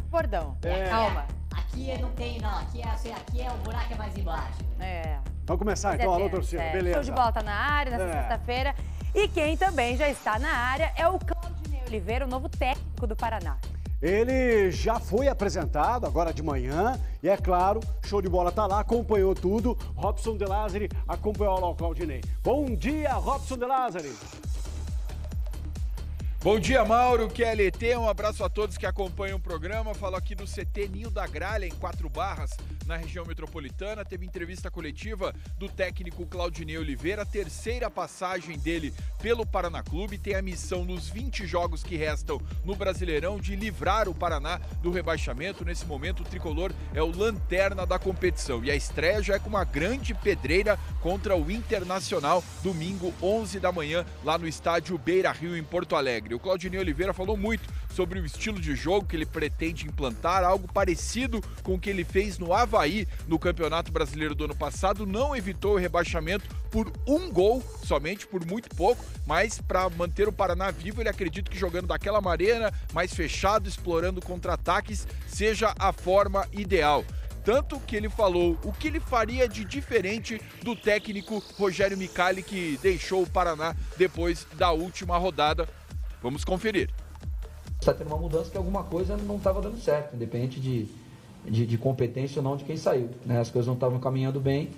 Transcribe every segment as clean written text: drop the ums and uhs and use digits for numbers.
bordão. Calma. Aqui não tem, não. Aqui é o buraco é mais embaixo. Vamos começar então, alô torcida, beleza. Show de bola tá na área nessa sexta-feira. E quem também já está na área é o Claudinei Oliveira, o novo técnico do Paraná. Ele já foi apresentado agora de manhã e, é claro, show de bola tá lá, acompanhou tudo. Robson de Lázari acompanhou lá o Claudinei. Bom dia, Robson de Lázari. Bom dia, Mauro, QLT, um abraço a todos que acompanham o programa. Falo aqui do CT Ninho da Gralha, em 4 Barras, na região metropolitana. Teve entrevista coletiva do técnico Claudinei Oliveira, a terceira passagem dele pelo Paraná Clube. Tem a missão nos 20 jogos que restam no Brasileirão de livrar o Paraná do rebaixamento. Nesse momento, o tricolor é o lanterna da competição. E a estreia já é com uma grande pedreira contra o Internacional, domingo, 11 da manhã, lá no estádio Beira-Rio, em Porto Alegre. O Claudinei Oliveira falou muito sobre o estilo de jogo que ele pretende implantar, algo parecido com o que ele fez no Avaí no Campeonato Brasileiro do ano passado. Não evitou o rebaixamento por um gol, somente por muito pouco, mas para manter o Paraná vivo, ele acredita que jogando daquela maneira, mais fechado, explorando contra-ataques, seja a forma ideal. Tanto que ele falou o que ele faria de diferente do técnico Rogério Micali, que deixou o Paraná depois da última rodada. Vamos conferir. Está tendo uma mudança que alguma coisa não estava dando certo, independente de competência ou não de quem saiu. Né? As coisas não estavam caminhando bem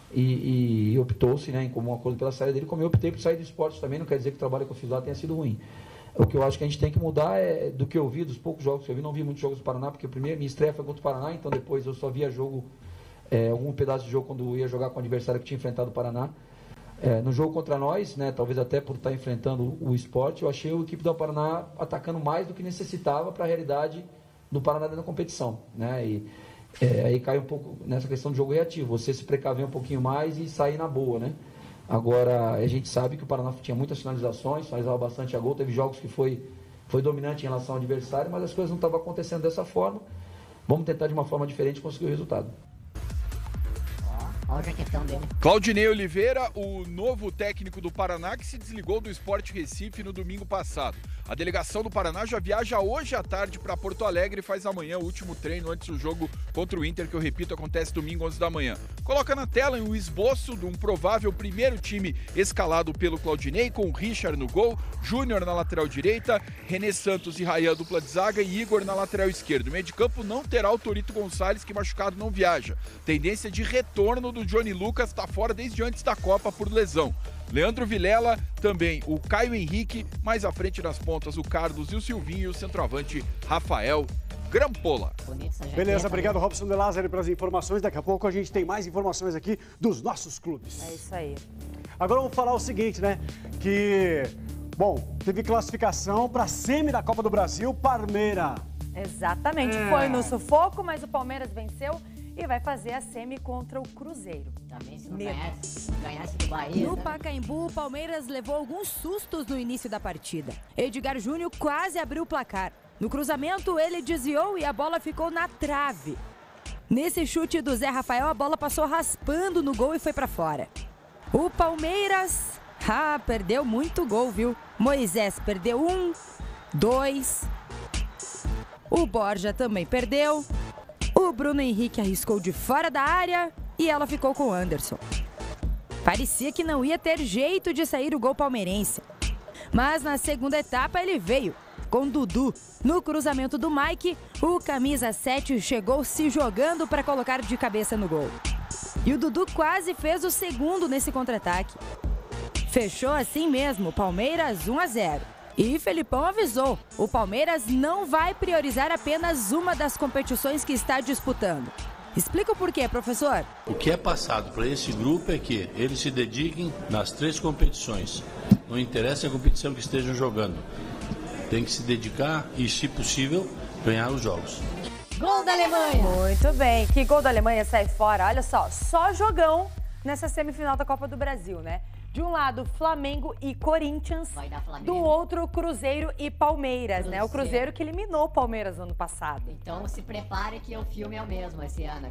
e optou-se, né, em comum acordo pela saída dele, como eu optei por sair do esporte também, não quer dizer que o trabalho que eu fiz lá tenha sido ruim. O que eu acho que a gente tem que mudar é do que eu vi, dos poucos jogos que eu vi, não vi muitos jogos do Paraná, porque primeiro minha estreia foi contra o Paraná, então depois eu só via jogo, algum pedaço de jogo quando eu ia jogar com o adversário que tinha enfrentado o Paraná. No jogo contra nós, né, talvez até por estar enfrentando o esporte, eu achei a equipe do Paraná atacando mais do que necessitava para a realidade do Paraná dentro da competição. Né, aí cai um pouco nessa questão do jogo reativo, você se precaver um pouquinho mais e sair na boa. Né? Agora, a gente sabe que o Paraná tinha muitas finalizações, finalizava bastante a gol, teve jogos que foi dominante em relação ao adversário, mas as coisas não estavam acontecendo dessa forma. Vamos tentar de uma forma diferente conseguir o resultado. Olha a questão dele. Claudinei Oliveira, o novo técnico do Paraná, que se desligou do Sport Recife no domingo passado. A delegação do Paraná já viaja hoje à tarde para Porto Alegre e faz amanhã o último treino antes do jogo contra o Inter, que eu repito, acontece domingo 11 da manhã. Coloca na tela um esboço de um provável primeiro time escalado pelo Claudinei, com Richard no gol, Júnior na lateral direita, René Santos e Rayan dupla de zaga e Igor na lateral esquerda. O meio de campo não terá o Torito Gonçalves, que machucado não viaja. Tendência de retorno do Johnny Lucas, está fora desde antes da Copa por lesão. Leandro Vilela, também o Caio Henrique, mais à frente nas pontas o Carlos e o Silvinho e o centroavante Rafael Grampola. Beleza, obrigado Robson de Lázari pelas informações. Daqui a pouco a gente tem mais informações aqui dos nossos clubes. É isso aí. Agora vamos falar o seguinte, né? Que, teve classificação para a semi da Copa do Brasil, Palmeiras. Exatamente, foi no sufoco, mas o Palmeiras venceu e vai fazer a semi contra o Cruzeiro. Também se não ganhasse do Bahia. No Pacaembu, o Palmeiras levou alguns sustos no início da partida. Edgar Júnior quase abriu o placar. No cruzamento, ele desviou e a bola ficou na trave. Nesse chute do Zé Rafael, a bola passou raspando no gol e foi pra fora. O Palmeiras, perdeu muito gol, viu? Moisés perdeu 1, 2. O Borja também perdeu. O Bruno Henrique arriscou de fora da área e ela ficou com o Anderson. Parecia que não ia ter jeito de sair o gol palmeirense. Mas na segunda etapa ele veio, com Dudu. No cruzamento do Mike, o camisa 7 chegou se jogando para colocar de cabeça no gol. E o Dudu quase fez o segundo nesse contra-ataque. Fechou assim mesmo, Palmeiras 1-0. E Felipão avisou, o Palmeiras não vai priorizar apenas uma das competições que está disputando. Explica o porquê, professor. O que é passado para esse grupo é que eles se dediquem nas 3 competições. Não interessa a competição que estejam jogando. Tem que se dedicar e, se possível, ganhar os jogos. Gol da Alemanha! Muito bem, que gol da Alemanha sai fora. Olha só jogão nessa semifinal da Copa do Brasil, né? De um lado, Flamengo e Corinthians. Do outro, Cruzeiro e Palmeiras, né? O Cruzeiro que eliminou o Palmeiras no ano passado. Então se prepare que o filme é o mesmo esse ano.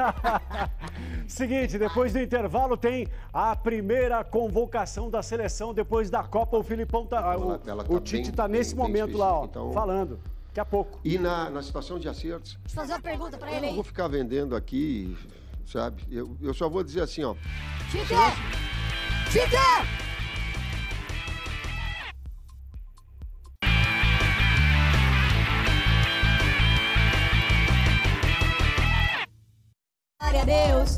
Seguinte, depois do intervalo tem a primeira convocação da seleção depois da Copa. O Filipão o Tite tá nesse momento lá, ó, falando. Daqui a pouco. E na situação de acertos... Deixa eu fazer uma pergunta pra Eu ele não aí. vou ficar vendendo aqui, sabe? Eu só vou dizer assim, ó. Tite! Tite! Glória a Deus!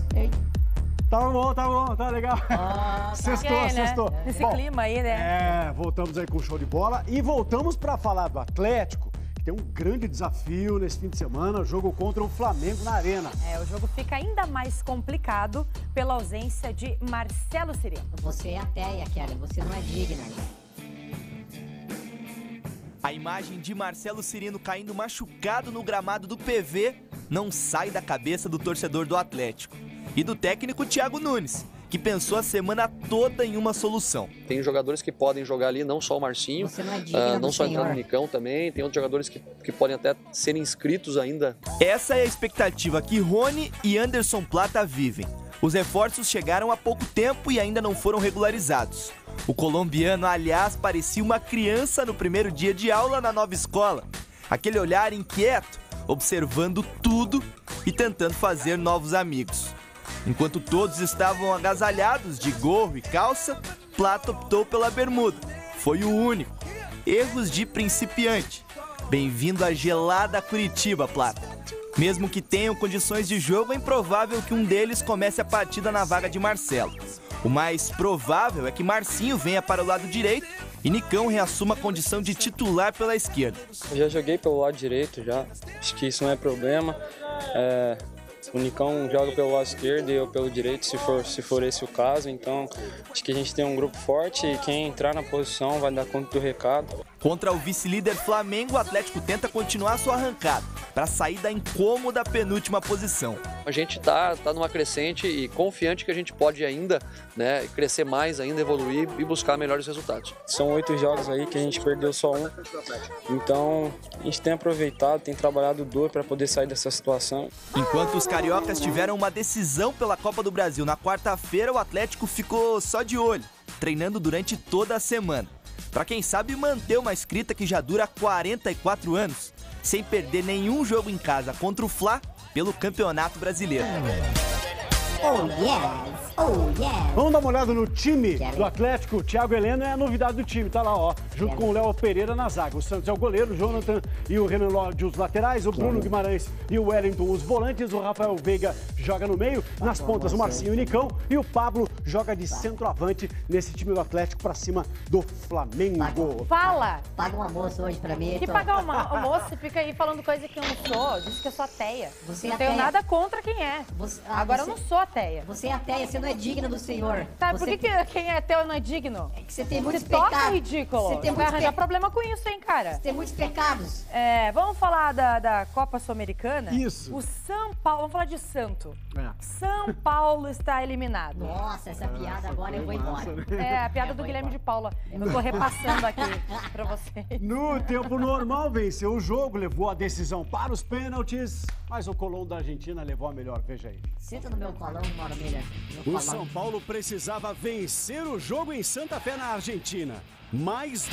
Tá legal. Sextou. Nesse Bom, clima aí, né? Voltamos aí com o show de bola e voltamos para falar do Atlético, que tem um grande desafio nesse fim de semana, jogo contra o Flamengo na Arena. O jogo fica ainda mais complicado pela ausência de Marcelo Cirino. Você é ateia, Kelly, você não é digna. A imagem de Marcelo Cirino caindo machucado no gramado do PV não sai da cabeça do torcedor do Atlético. E do técnico Thiago Nunes, que pensou a semana toda em uma solução. Tem jogadores que podem jogar ali, não só o Marcinho, não só entrar no Nicão também, tem outros jogadores que podem até ser inscritos ainda. Essa é a expectativa que Rony e Anderson Plata vivem. Os reforços chegaram há pouco tempo e ainda não foram regularizados. O colombiano, aliás, parecia uma criança no primeiro dia de aula na nova escola. Aquele olhar inquieto, observando tudo e tentando fazer novos amigos. Enquanto todos estavam agasalhados de gorro e calça, Plata optou pela bermuda. Foi o único. Erros de principiante. Bem-vindo à gelada Curitiba, Plata. Mesmo que tenham condições de jogo, é improvável que um deles comece a partida na vaga de Marcelo. O mais provável é que Marcinho venha para o lado direito e Nicão reassuma a condição de titular pela esquerda. Eu já joguei pelo lado direito, acho que isso não é problema. O Nicão joga pelo lado esquerdo e eu pelo direito, se for esse o caso. Então, acho que a gente tem um grupo forte e quem entrar na posição vai dar conta do recado. Contra o vice-líder Flamengo, o Atlético tenta continuar sua arrancada para sair da incômoda penúltima posição. A gente tá numa crescente e confiante que a gente pode ainda, né, crescer mais, ainda evoluir e buscar melhores resultados. São 8 jogos aí que a gente perdeu só um. Então, a gente tem aproveitado, tem trabalhado duro para poder sair dessa situação. Enquanto os cariocas tiveram uma decisão pela Copa do Brasil na quarta-feira, o Atlético ficou só de olho, treinando durante toda a semana. Para quem sabe manter uma escrita que já dura 44 anos, sem perder nenhum jogo em casa contra o Fla pelo Campeonato Brasileiro. Oh yes, oh yes. Vamos dar uma olhada no time do Atlético. O Thiago Heleno é a novidade do time, tá lá, ó. Junto com o Léo Pereira na zaga. O Santos é o goleiro, o Jonathan e o Renan Lodge os laterais, o Bruno Guimarães e o Wellington os volantes, o Rafael Veiga joga no meio, nas pontas o Marcinho e o Nicão e o Pablo joga de centroavante nesse time do Atlético pra cima do Flamengo. Fala! Paga um almoço hoje pra mim. Que pagar um almoço? Fica aí falando coisa que eu não sou. Diz que eu sou ateia. Você não é tenho ateia. nada contra quem é. Agora eu não sou ateia. Você é ateia, você não é digna do Senhor. Tá, você... por que quem é ateu não é digno? É que você tem muitos Você toca pecados. ridículo. Você tem Vai muitos arranjar problema com isso, hein, cara? Você tem muitos pecados. Vamos falar da Copa Sul-Americana? Isso. O São Paulo, vamos falar de Santo. É. São Paulo está eliminado. Nossa, essa piada agora eu vou embora. É, a piada do Guilherme de Paula. Eu tô repassando aqui pra vocês. No tempo normal, venceu o jogo, levou a decisão para os pênaltis, mas o Colón da Argentina levou a melhor, veja aí. Senta no meu colão, Maravilha. O São Paulo precisava vencer o jogo em Santa Fé, na Argentina, mas...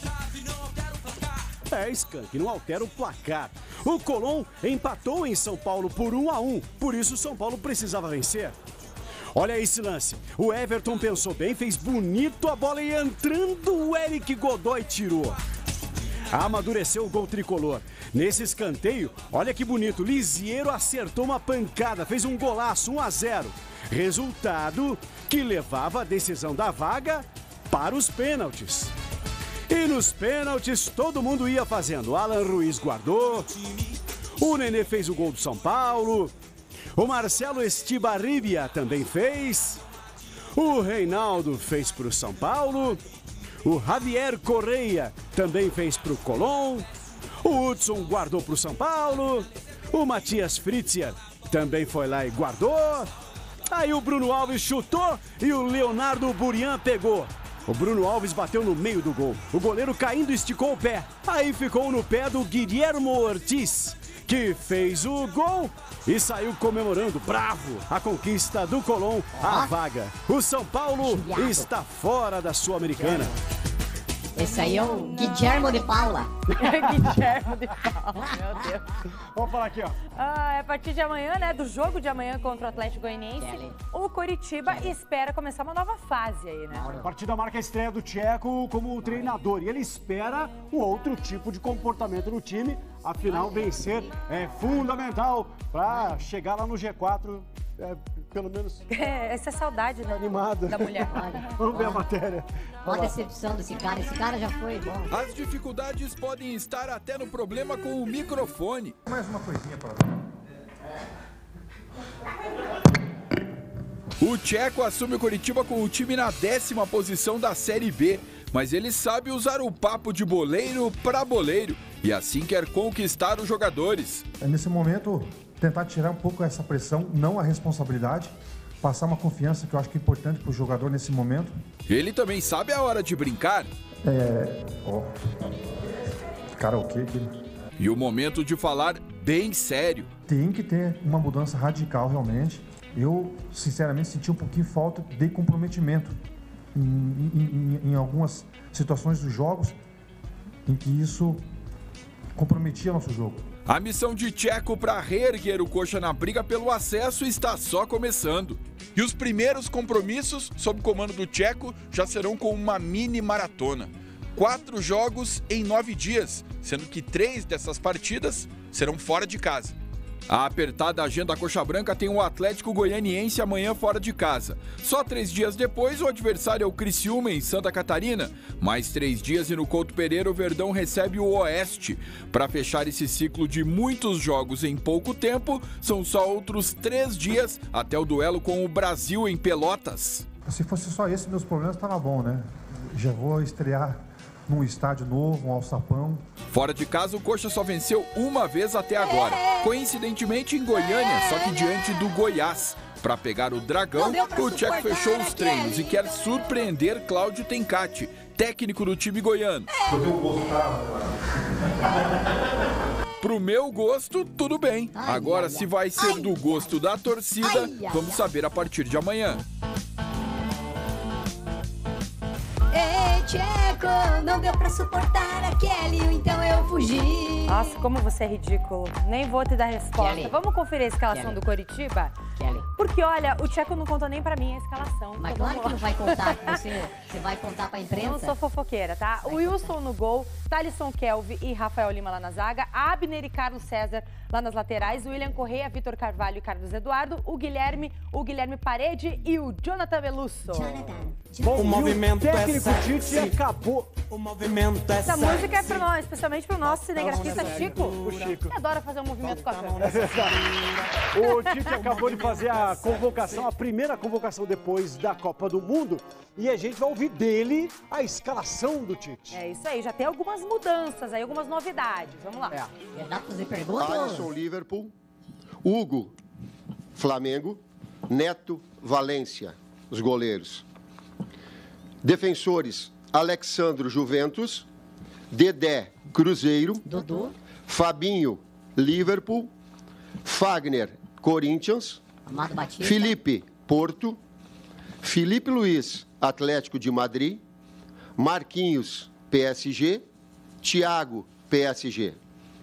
Skank não altera o placar. O Colón empatou em São Paulo por 1-1, por isso o São Paulo precisava vencer. Olha esse lance. O Everton pensou bem, fez bonito a bola e entrando o Eric Godoy tirou. Amadureceu o gol tricolor. Nesse escanteio, olha que bonito, Lisiero acertou uma pancada, fez um golaço, 1-0. Resultado que levava a decisão da vaga para os pênaltis. E nos pênaltis, todo mundo ia fazendo. Alan Ruiz guardou, o Nenê fez o gol do São Paulo, o Marcelo Estibarribia também fez, o Reinaldo fez para o São Paulo, o Javier Correia também fez para o Colón, o Hudson guardou para o São Paulo, o Matias Fritzia também foi lá e guardou, aí o Bruno Alves chutou e o Leonardo Burian pegou. O Bruno Alves bateu no meio do gol. O goleiro caindo esticou o pé. Aí ficou no pé do Guilhermo Ortiz, que fez o gol e saiu comemorando, bravo, a conquista do Colón, a vaga. O São Paulo está fora da Sul-Americana. Esse aí é o Guilherme de Paula. Guilherme de Paula, meu Deus. Vamos falar aqui, ó. A partir de amanhã, né, do jogo de amanhã contra o Atlético Goianiense, o Coritiba espera começar uma nova fase aí, né? A partida marca a estreia do Tcheco como treinador e ele espera um outro tipo de comportamento no time. Afinal, vencer é fundamental para chegar lá no G4, pelo menos... Essa é saudade, né? Animado. Da mulher. Vamos ver a matéria. Olha a decepção desse cara. Esse cara já foi bom. As dificuldades podem estar até no problema com o microfone. Mais uma coisinha para O Tcheco assume o Coritiba com o time na 10ª posição da Série B, mas ele sabe usar o papo de boleiro para boleiro e assim quer conquistar os jogadores. Nesse momento, tentar tirar um pouco essa pressão, não a responsabilidade, passar uma confiança que eu acho que é importante para o jogador nesse momento. Ele também sabe a hora de brincar. Karaokê. E o momento de falar bem sério. Tem que ter uma mudança radical realmente. Eu, sinceramente, senti um pouquinho falta de comprometimento em algumas situações dos jogos em que isso comprometia nosso jogo. A missão de Tcheco para reerguer o Coxa na briga pelo acesso está só começando. E os primeiros compromissos, sob comando do Tcheco, já serão com uma mini maratona. 4 jogos em 9 dias, sendo que 3 dessas partidas serão fora de casa. A apertada agenda Coxa Branca tem o Atlético Goianiense amanhã fora de casa. Só 3 dias depois, o adversário é o Criciúma, em Santa Catarina. Mais 3 dias e no Couto Pereira o Verdão recebe o Oeste. Para fechar esse ciclo de muitos jogos em pouco tempo, são só outros 3 dias até o duelo com o Brasil em Pelotas. Se fosse só esse, meus problemas estavam bom, né? Já vou estrear num estádio novo, um alçapão. Fora de casa, o Coxa só venceu uma vez até agora. Coincidentemente em Goiânia, só que diante do Goiás. Para pegar o Dragão, o Tcheco fechou os treinos e quer surpreender Cláudio Tencati, técnico do time goiano. Pro meu gosto, tudo bem. Agora, se vai ser do gosto da torcida, vamos saber a partir de amanhã. Ei, Tcheco, não deu pra suportar a Kelly, então eu fugi. Nossa, como você é ridículo. Nem vou te dar resposta. Kelly. Vamos conferir a escalação do Coritiba? Kelly. Porque, olha, o Tcheco não contou nem pra mim a escalação. Mas claro que não vai contar, que você vai contar pra imprensa. Eu não sou fofoqueira, tá? O Wilson no gol, Thalisson Kelvin e Rafael Lima lá na zaga, Abner e Carlos César lá nas laterais, o William Correia, Vitor Carvalho e Carlos Eduardo, o Guilherme Parede e o Jonathan Belusso. Bom, o movimento o técnico é Tite acabou. O movimento é Essa música é pro nós, especialmente pro nosso cinegrafista Chico. O Chico. Que adora fazer um movimento com a câmera. O Tite acabou de fazer a convocação, a primeira convocação depois da Copa do Mundo. E a gente vai ouvir dele a escalação do Tite. É isso aí, já tem algumas mudanças aí, algumas novidades. Vamos lá. Dá pra fazer pergunta? Alisson, Liverpool. Hugo, Flamengo. Neto, Valência, os goleiros. Defensores, Alexandro, Juventus. Dedé, Cruzeiro. Dudu. Fabinho, Liverpool. Fagner, Corinthians. Amado Batista. Felipe, Porto. Felipe Luiz, Atlético de Madrid. Marquinhos, PSG. Thiago, PSG.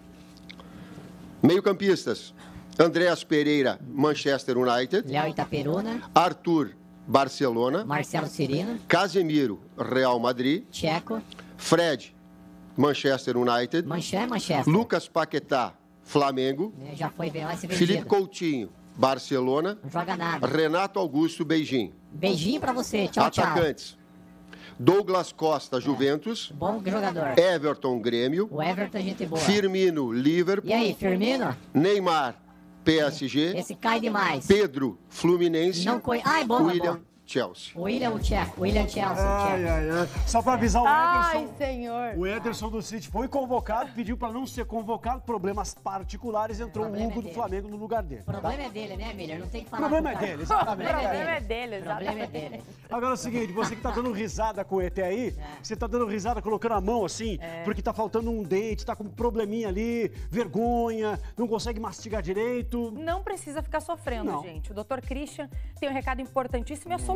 Meio-campistas, Andréas Pereira, Manchester United. Léo Itaperuna. Arthur, Barcelona. Marcelo Cirino. Casemiro, Real Madrid. Tcheco. Fred, Manchester United. Manchester. Lucas Paquetá, Flamengo. Já foi, vai ser vendido. Felipe Coutinho, Barcelona. Não joga nada. Renato Augusto, Beijing. Beijinho pra você. Tchau, Atacantes. Douglas Costa, Juventus. Bom jogador. Everton, Grêmio. O Everton é gente boa. Firmino, Liverpool. E aí, Firmino? Neymar, PSG. Esse cai demais. Pedro, Fluminense. Não coi... Ai, bom, William, bom. Chelsea. William Tcheco. William Chelsea. Ai. Só para avisar o Ederson. Ai, senhor. O Ederson do City foi convocado, pediu para não ser convocado, problemas particulares, entrou o Hugo do Flamengo no lugar dele. O problema é dele, né, Miller? Não tem que falar. O problema é dele, exatamente. O problema é dele, O problema é dele. Agora é o seguinte, você que tá dando risada com o ET aí, você tá dando risada colocando a mão assim, porque tá faltando um dente, tá com um probleminha ali, vergonha, não consegue mastigar direito. Não precisa ficar sofrendo, gente. O Dr. Christian tem um recado importantíssimo e a solução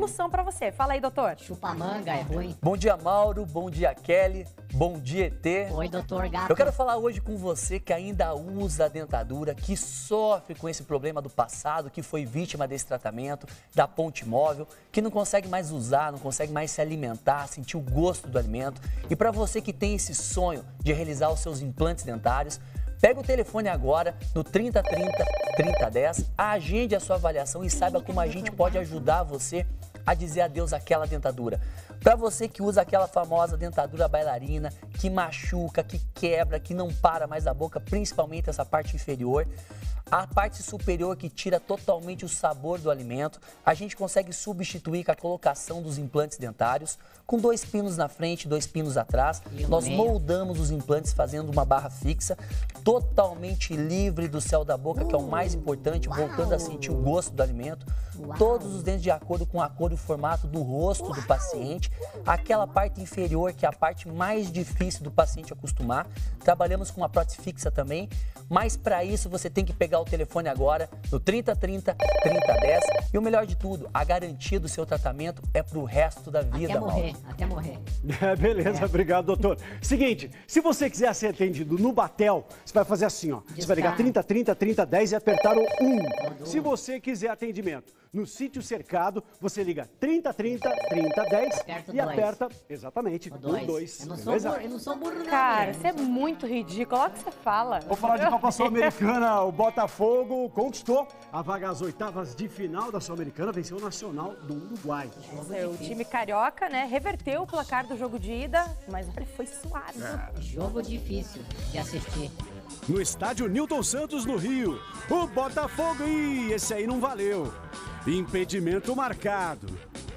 solução para você. Fala aí, doutor. Chupa-manga é ruim. Bom dia, Mauro. Bom dia, Kelly. Bom dia, ET. Oi, doutor Gato. Eu quero falar hoje com você que ainda usa a dentadura, que sofre com esse problema do passado, que foi vítima desse tratamento, da ponte móvel, que não consegue mais usar, não consegue mais se alimentar, sentir o gosto do alimento. E para você que tem esse sonho de realizar os seus implantes dentários, pega o telefone agora no 3030 3010, agende a sua avaliação e saiba como a gente pode ajudar você a dizer adeus àquela dentadura. Para você que usa aquela famosa dentadura bailarina, que machuca, que quebra, que não para mais da boca, principalmente essa parte inferior, a parte superior que tira totalmente o sabor do alimento, a gente consegue substituir com a colocação dos implantes dentários, com 2 pinos na frente, 2 pinos atrás. Nós moldamos os implantes fazendo uma barra fixa, totalmente livre do céu da boca, que é o mais importante, voltando a sentir o gosto do alimento. Todos os dentes de acordo com a cor e o formato do rosto do paciente. Aquela parte inferior, que é a parte mais difícil do paciente acostumar. Trabalhamos com uma prótese fixa também, mas para isso você tem que pegar o telefone agora no 3030 3010. E o melhor de tudo, a garantia do seu tratamento é pro resto da vida, Mauro. Até morrer. Beleza, obrigado, doutor. Seguinte, se você quiser ser atendido no Batel, você vai fazer assim, ó. Você vai ligar 3030 3010 e apertar o 1. Se você quiser atendimento no Sítio Cercado, você liga 3030 3010 e aperta, exatamente, o 2. Eu não sou burro, não. Cara, você é muito ridículo. Olha o que você fala. Vou falar de Copa Sul-Americana. O Botafogo conquistou a vaga às oitavas de final da Sul-Americana, venceu o Nacional do Uruguai. O time carioca, né, reverteu o placar do jogo de ida, mas olha, foi suado. Jogo difícil de assistir. No estádio Newton Santos, no Rio, o Botafogo, esse aí não valeu. Impedimento marcado.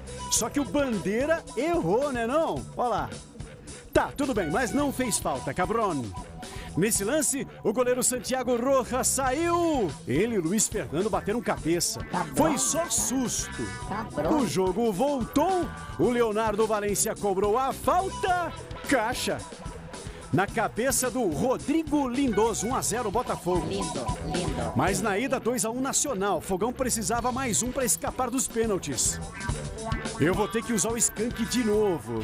Só que o Bandeira errou, né não? Olha lá. Tá, tudo bem, mas não fez falta, cabrón. Nesse lance, o goleiro Santiago Rojas saiu. Ele e o Luiz Fernando bateram cabeça. Foi só susto. O jogo voltou. O Leonardo Valência cobrou a falta. Caixa. Na cabeça do Rodrigo Lindoso, 1-0 Botafogo. Lindo. Mas na ida 2-1 Nacional, Fogão precisava mais um para escapar dos pênaltis. Eu vou ter que usar o Skank de novo.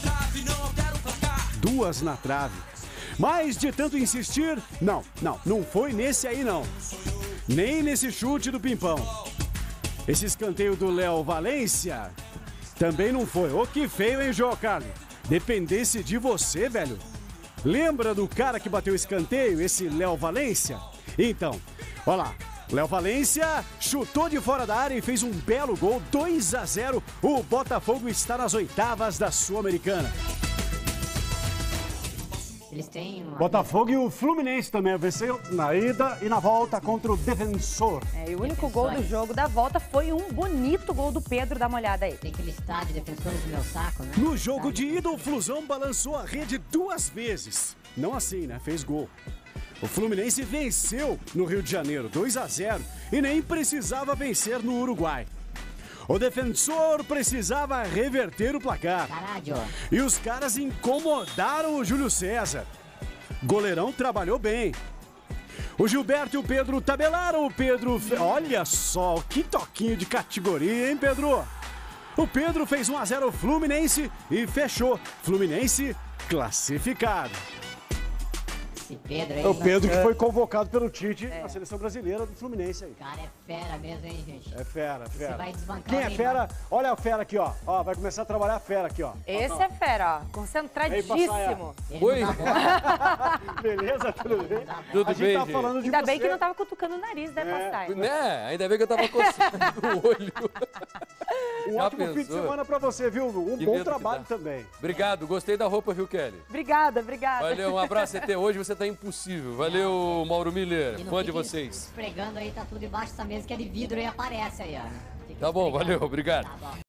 2 na trave. Mas de tanto insistir, não foi nesse aí não. Nem nesse chute do Pimpão. Esse escanteio do Léo Valência também não foi. Ô, que feio, hein, João Carlos? Dependesse de você, velho. Lembra do cara que bateu o escanteio, esse Léo Valência? Então, olha lá. Léo Valência chutou de fora da área e fez um belo gol, 2-0. O Botafogo está nas oitavas da Sul-Americana. Eles têm uma... Botafogo e o Fluminense também venceu na ida e na volta contra o Defensor. E o único gol do jogo da volta foi um bonito gol do Pedro. Dá uma olhada aí. Tem aquele estádio Defensores do meu saco, né? No jogo de ida, o Flusão balançou a rede 2 vezes. Não assim, né? Fez gol. O Fluminense venceu no Rio de Janeiro, 2-0, e nem precisava vencer no Uruguai. O Defensor precisava reverter o placar. Caralho. E os caras incomodaram o Júlio César. Goleirão trabalhou bem. O Gilberto e o Pedro tabelaram. O Pedro... Olha só, que toquinho de categoria, hein, Pedro? O Pedro fez 1-0 ao Fluminense e fechou. Fluminense classificado. Pedro aí, o Pedro que foi convocado pelo Tite na seleção brasileira do Fluminense aí. O cara é fera mesmo, hein, gente? É fera. Você vai desbancar. Quem é fera? Olha a fera aqui, ó. Vai começar a trabalhar a fera aqui, ó. Esse é fera, ó. Concentradíssimo. Oi. Beleza? Tudo bem? Tudo bem, tá falando de Ainda você. bem que não tava cutucando o nariz, né, Passai? Né? Ainda bem que eu tava coçando o olho. Um ótimo fim de semana pra você, viu? Um bom trabalho também. Obrigado, gostei da roupa, viu, Kelly? Obrigada. Valeu, um abraço, ET. Hoje você tá impossível. Valeu, Mauro Miller. Fã de vocês. Esfregando aí, tá tudo debaixo dessa mesa que é de vidro e aparece aí, ó. Tá bom, valeu, obrigado. Tá bom.